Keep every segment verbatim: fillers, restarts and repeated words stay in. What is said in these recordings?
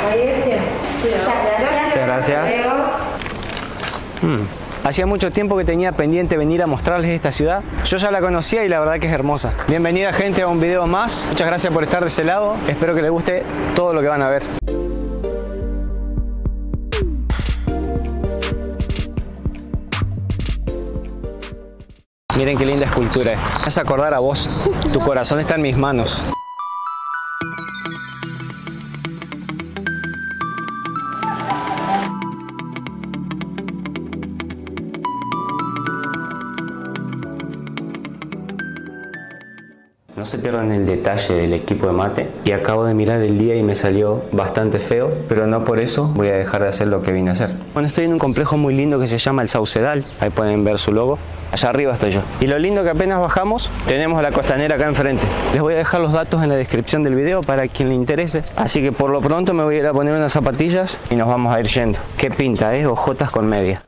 Muchas gracias. Hmm. Hacía mucho tiempo que tenía pendiente venir a mostrarles esta ciudad. Yo ya la conocía y la verdad que es hermosa. Bienvenida gente a un video más. Muchas gracias por estar de ese lado. Espero que les guste todo lo que van a ver. Miren qué linda escultura esta. Me hace acordar a vos. Tu corazón está en mis manos. No se pierdan el detalle del equipo de mate. Y acabo de mirar el día y me salió bastante feo, pero no por eso voy a dejar de hacer lo que vine a hacer. Bueno, estoy en un complejo muy lindo que se llama El Saucedal. Ahí pueden ver su logo. Allá arriba estoy yo. Y lo lindo que apenas bajamos, tenemos la costanera acá enfrente. Les voy a dejar los datos en la descripción del video para quien le interese. Así que por lo pronto me voy a ir a poner unas zapatillas y nos vamos a ir yendo. Qué pinta, ¿eh? Ojotas con media.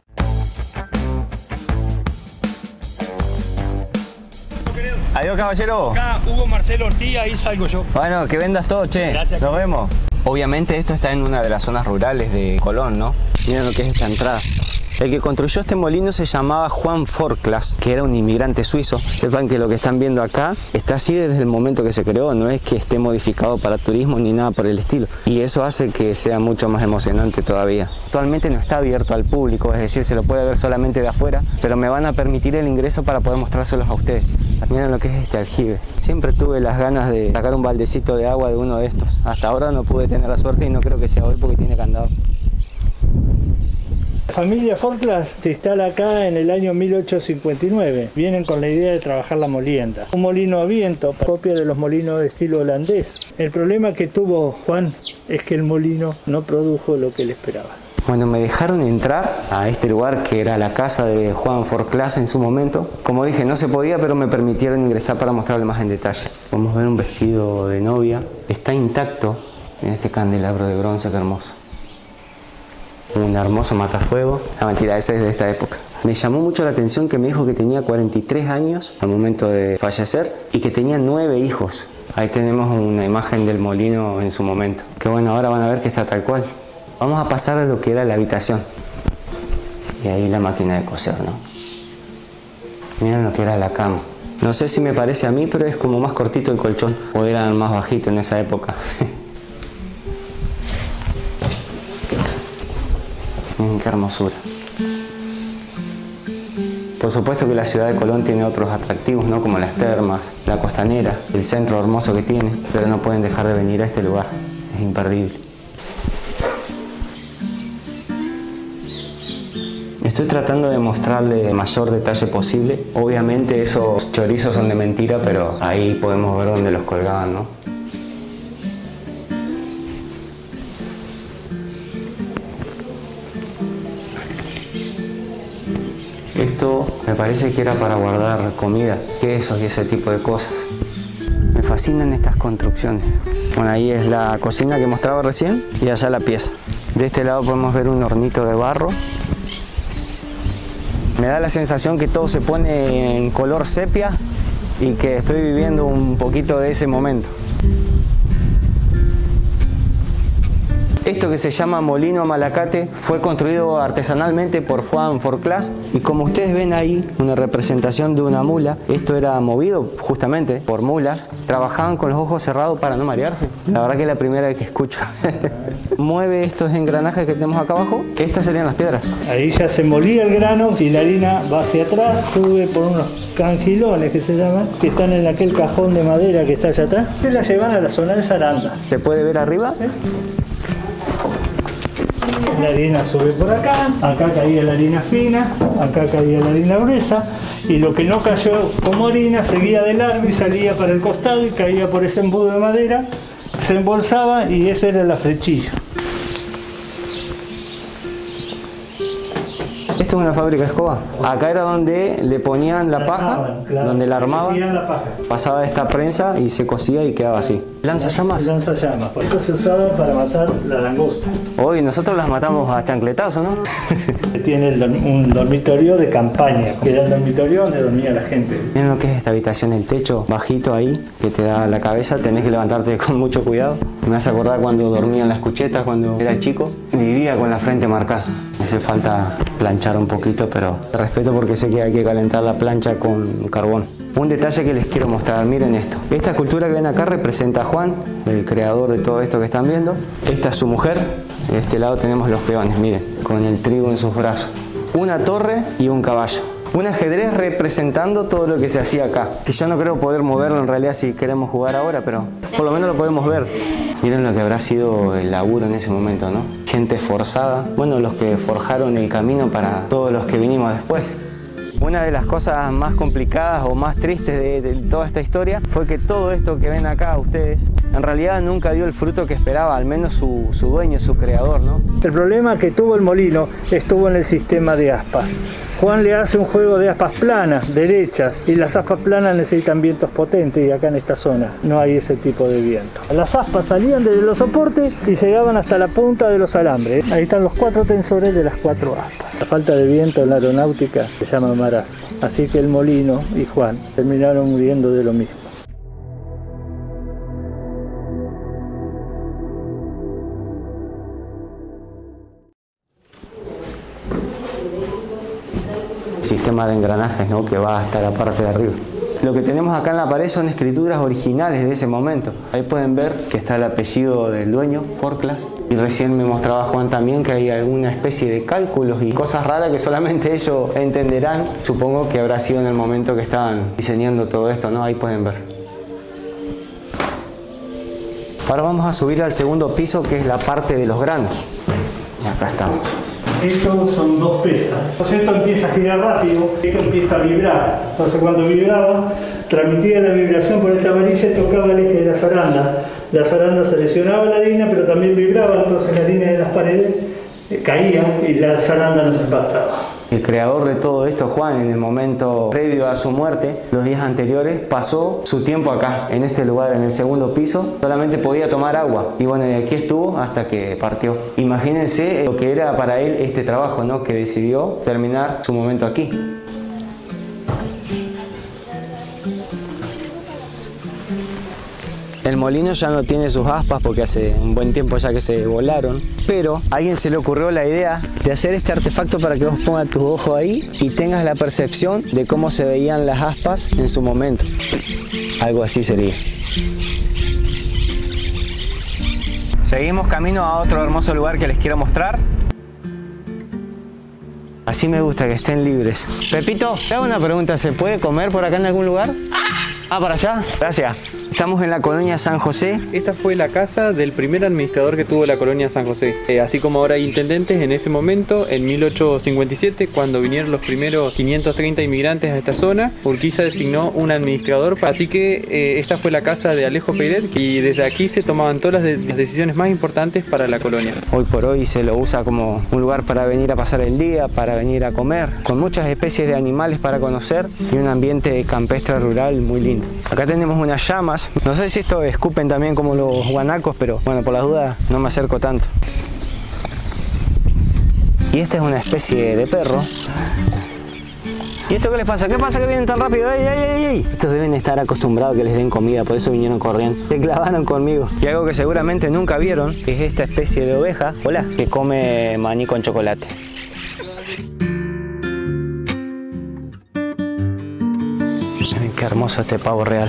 Adiós, caballero. Acá Hugo Marcelo Ortiz, ahí salgo yo. Bueno, que vendas todo, che. Gracias. Nos vemos. Obviamente esto está en una de las zonas rurales de Colón, ¿no? Miren lo que es esta entrada. El que construyó este molino se llamaba Juan Forclas, que era un inmigrante suizo. Sepan que lo que están viendo acá está así desde el momento que se creó, no es que esté modificado para turismo ni nada por el estilo. Y eso hace que sea mucho más emocionante todavía. Actualmente no está abierto al público, es decir, se lo puede ver solamente de afuera, pero me van a permitir el ingreso para poder mostrárselos a ustedes. Miren lo que es este aljibe. Siempre tuve las ganas de sacar un baldecito de agua de uno de estos. Hasta ahora no pude tener la suerte y no creo que sea hoy porque tiene candado. La familia Forclas se instala acá en el año mil ochocientos cincuenta y nueve. Vienen con la idea de trabajar la molienda. Un molino a viento, copia de los molinos de estilo holandés. El problema que tuvo Juan es que el molino no produjo lo que él esperaba. Bueno, me dejaron entrar a este lugar que era la casa de Juan Forclas en su momento. Como dije, no se podía, pero me permitieron ingresar para mostrarle más en detalle. Podemos ver un vestido de novia. Está intacto en este candelabro de bronce, que hermoso. Un hermoso matafuego. La mentira, ese es de esta época. Me llamó mucho la atención que me dijo que tenía cuarenta y tres años al momento de fallecer y que tenía nueve hijos. Ahí tenemos una imagen del molino en su momento. Que bueno, ahora van a ver que está tal cual. Vamos a pasar a lo que era la habitación. Y ahí la máquina de coser, ¿no? Miren lo que era la cama. No sé si me parece a mí, pero es como más cortito el colchón. O eran más bajitos en esa época. Miren qué hermosura. Por supuesto que la ciudad de Colón tiene otros atractivos, ¿no? Como las termas, la costanera, el centro hermoso que tiene. Pero no pueden dejar de venir a este lugar. Es imperdible. Estoy tratando de mostrarle el mayor detalle posible. Obviamente esos chorizos son de mentira, pero ahí podemos ver dónde los colgaban, ¿no? Esto me parece que era para guardar comida, quesos y ese tipo de cosas. Me fascinan estas construcciones. Bueno, ahí es la cocina que mostraba recién y allá la pieza. De este lado podemos ver un hornito de barro. Me da la sensación que todo se pone en color sepia y que estoy viviendo un poquito de ese momento. Esto que se llama Molino Malacate fue construido artesanalmente por Juan Forclas y como ustedes ven ahí una representación de una mula. Esto era movido justamente por mulas. Trabajaban con los ojos cerrados para no marearse. La verdad que es la primera vez que escucho. Mueve estos engranajes que tenemos acá abajo. Estas serían las piedras. Ahí ya se molía el grano y la harina va hacia atrás, sube por unos cangilones que se llaman, que están en aquel cajón de madera que está allá atrás. Se la llevan a la zona de Saranda. ¿Se puede ver arriba? ¿Sí? La harina sube por acá, acá caía la harina fina, acá caía la harina gruesa y lo que no cayó como harina seguía de largo y salía para el costado y caía por ese embudo de madera, se embolsaba y esa era la flechilla. Esto es una fábrica de escoba. Acá era donde le ponían la paja, armaban, claro. donde la armaban, la paja. pasaba esta prensa y se cosía y quedaba así. ¿Lanzallamas? Lanzallamas. Eso se usaba para matar la langosta. Hoy nosotros las matamos a chancletazo, ¿no? Tiene el dorm- un dormitorio de campaña, que era el dormitorio donde dormía la gente. Miren lo que es esta habitación, el techo bajito ahí, que te da la cabeza, tenés que levantarte con mucho cuidado. Me hace acordar cuando dormía en las cuchetas, cuando era chico, vivía con la frente marcada. Me hace falta planchar un poquito, pero respeto porque sé que hay que calentar la plancha con carbón. Un detalle que les quiero mostrar, miren esto. Esta escultura que ven acá representa a Juan, el creador de todo esto que están viendo. Esta es su mujer. De este lado tenemos los peones, miren, con el trigo en sus brazos. Una torre y un caballo. Un ajedrez representando todo lo que se hacía acá. Que yo no creo poder moverlo en realidad si queremos jugar ahora, pero por lo menos lo podemos ver. Miren lo que habrá sido el laburo en ese momento, ¿no? Gente forzada. Bueno, los que forjaron el camino para todos los que vinimos después. Una de las cosas más complicadas o más tristes de, de toda esta historia fue que todo esto que ven acá ustedes en realidad nunca dio el fruto que esperaba, al menos su, su dueño, su creador, ¿no? El problema que tuvo el molino estuvo en el sistema de aspas. Juan le hace un juego de aspas planas, derechas, y las aspas planas necesitan vientos potentes y acá en esta zona no hay ese tipo de viento. Las aspas salían desde los soportes y llegaban hasta la punta de los alambres. Ahí están los cuatro tensores de las cuatro aspas. La falta de viento en la aeronáutica se llama marasmo. Así que el molino y Juan terminaron muriendo de lo mismo. Sistema de engranajes, ¿no? Que va hasta la parte de arriba. Lo que tenemos acá en la pared son escrituras originales de ese momento. Ahí pueden ver que está el apellido del dueño, Forclas. Y recién me mostraba Juan también que hay alguna especie de cálculos y cosas raras que solamente ellos entenderán. Supongo que habrá sido en el momento que estaban diseñando todo esto, ¿no? Ahí pueden ver. Ahora vamos a subir al segundo piso, que es la parte de los granos. Y acá estamos. Estos son dos pesas. Entonces esto empieza a girar rápido, esto empieza a vibrar. Entonces cuando vibraba, transmitía la vibración por esta varilla y tocaba el eje de la zaranda. La zaranda seleccionaba la harina, pero también vibraba, entonces la harina de las paredes eh, caía y la zaranda no se empastaba. El creador de todo esto, Juan, en el momento previo a su muerte, los días anteriores, pasó su tiempo acá, en este lugar, en el segundo piso. Solamente podía tomar agua. Y bueno, de aquí estuvo hasta que partió. Imagínense lo que era para él este trabajo, ¿no? Que decidió terminar su momento aquí. El molino ya no tiene sus aspas porque hace un buen tiempo ya que se volaron, pero a alguien se le ocurrió la idea de hacer este artefacto para que vos pongas tus ojos ahí y tengas la percepción de cómo se veían las aspas en su momento. Algo así sería. Seguimos camino a otro hermoso lugar que les quiero mostrar. Así me gusta, que estén libres. Pepito, te hago una pregunta, ¿se puede comer por acá en algún lugar? Ah, para allá. Gracias. Estamos en la colonia San José. Esta fue la casa del primer administrador que tuvo la colonia San José. Eh, así como ahora hay intendentes, en ese momento, en mil ochocientos cincuenta y siete, cuando vinieron los primeros quinientos treinta inmigrantes a esta zona, Urquiza designó un administrador. Así que eh, esta fue la casa de Alejo Peiret y desde aquí se tomaban todas las, de las decisiones más importantes para la colonia. Hoy por hoy se lo usa como un lugar para venir a pasar el día, para venir a comer, con muchas especies de animales para conocer y un ambiente campestre rural muy lindo. Acá tenemos unas llamas. No sé si esto escupen también como los guanacos, pero bueno, por las dudas no me acerco tanto. Y esta es una especie de perro. ¿Y esto qué les pasa? ¿Qué pasa que vienen tan rápido? ¡Ey, ey, ey, ey! Estos deben estar acostumbrados a que les den comida, por eso vinieron corriendo. Se clavaron conmigo. Y algo que seguramente nunca vieron es esta especie de oveja, hola, que come maní con chocolate. Miren qué hermoso este pavo real.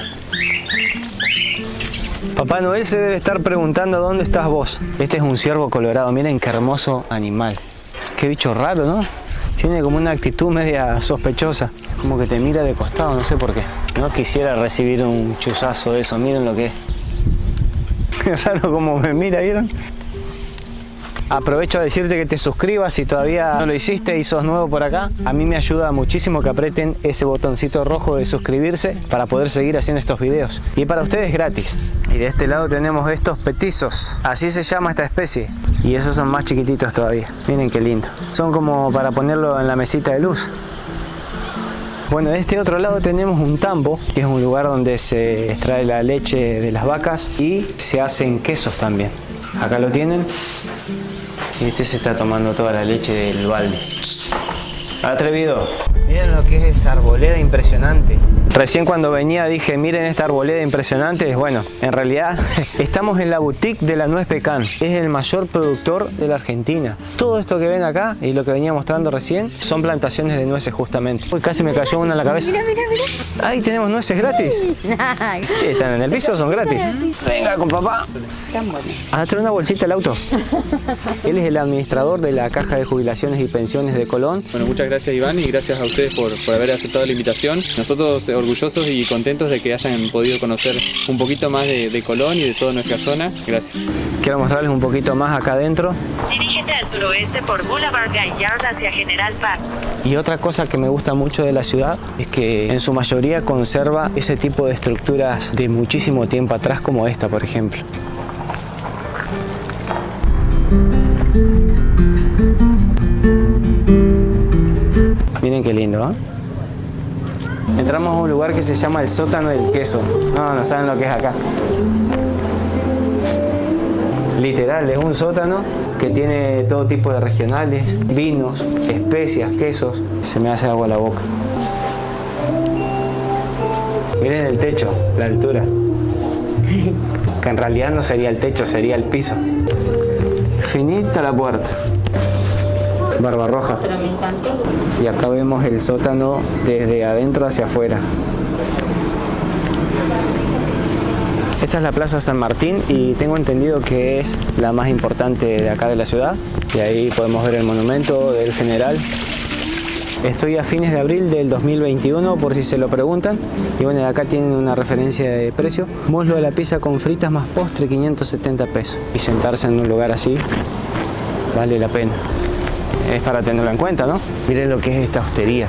Papá Noel se debe estar preguntando dónde estás vos. Este es un ciervo colorado, miren qué hermoso animal. Qué bicho raro, ¿no? Tiene como una actitud media sospechosa. Como que te mira de costado, no sé por qué. No quisiera recibir un chuzazo de eso, miren lo que es. Qué raro como me mira, ¿vieron? Aprovecho a decirte que te suscribas si todavía no lo hiciste y sos nuevo por acá. A mí me ayuda muchísimo que aprieten ese botoncito rojo de suscribirse para poder seguir haciendo estos videos. Y para ustedes gratis. Y de este lado tenemos estos petizos. Así se llama esta especie. Y esos son más chiquititos todavía. Miren qué lindo. Son como para ponerlo en la mesita de luz. Bueno, de este otro lado tenemos un tambo, que es un lugar donde se extrae la leche de las vacas y se hacen quesos también. Acá lo tienen. Y este se está tomando toda la leche del balde. Atrevido. Miren lo que es esa arboleda impresionante. Recién cuando venía dije, miren esta arboleda impresionante. Bueno, en realidad estamos en la boutique de la nuez pecan. Es el mayor productor de la Argentina. Todo esto que ven acá y lo que venía mostrando recién son plantaciones de nueces justamente. Uy, casi me cayó una en la cabeza. Mira, mira, mira. Ahí tenemos nueces gratis. Sí, están en el piso, son gratis. Venga con papá. Tan bueno. A traer una bolsita al auto. Él es el administrador de la Caja de Jubilaciones y Pensiones de Colón. Bueno, muchas gracias Iván y gracias a ustedes por, por haber aceptado la invitación. Nosotros orgullosos y contentos de que hayan podido conocer un poquito más de, de Colón y de toda nuestra zona. Gracias. Quiero mostrarles un poquito más acá adentro. Dirígete al suroeste por Boulevard Gaillard hacia General Paz. Y otra cosa que me gusta mucho de la ciudad es que en su mayoría conserva ese tipo de estructuras de muchísimo tiempo atrás, como esta, por ejemplo. Miren qué lindo, ¿eh? Entramos a un lugar que se llama el sótano del queso. No, no saben lo que es acá. Literal, es un sótano que tiene todo tipo de regionales, vinos, especias, quesos. Se me hace agua la boca. Miren el techo, la altura. Que en realidad no sería el techo, sería el piso. Finita la puerta. Barbarroja. Pero me encantó. Y acá vemos el sótano desde adentro hacia afuera. Esta es la Plaza San Martín y tengo entendido que es la más importante de acá de la ciudad. Y ahí podemos ver el monumento del general. Estoy a fines de abril del dos mil veintiuno, por si se lo preguntan. Y bueno, acá tienen una referencia de precio. Muslo de la pizza con fritas más postre, quinientos setenta pesos. Y sentarse en un lugar así vale la pena. Es para tenerlo en cuenta, ¿no? Miren lo que es esta hostería.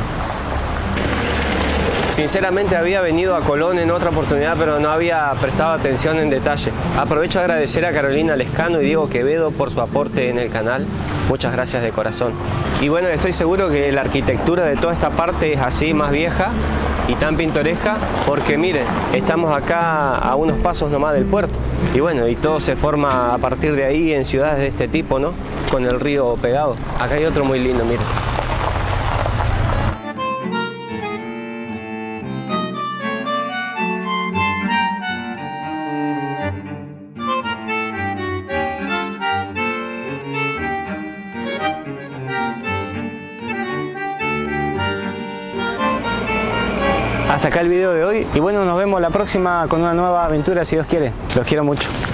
Sinceramente había venido a Colón en otra oportunidad, pero no había prestado atención en detalle. Aprovecho a agradecer a Carolina Lescano y Diego Quevedo por su aporte en el canal. Muchas gracias de corazón. Y bueno, estoy seguro que la arquitectura de toda esta parte es así, más vieja y tan pintoresca, porque miren, estamos acá a unos pasos nomás del puerto. Y bueno, y todo se forma a partir de ahí en ciudades de este tipo, ¿no? Con el río pegado. Acá hay otro muy lindo, miren. Hasta acá el video de hoy y bueno, nos vemos la próxima con una nueva aventura si Dios quiere. Los quiero mucho.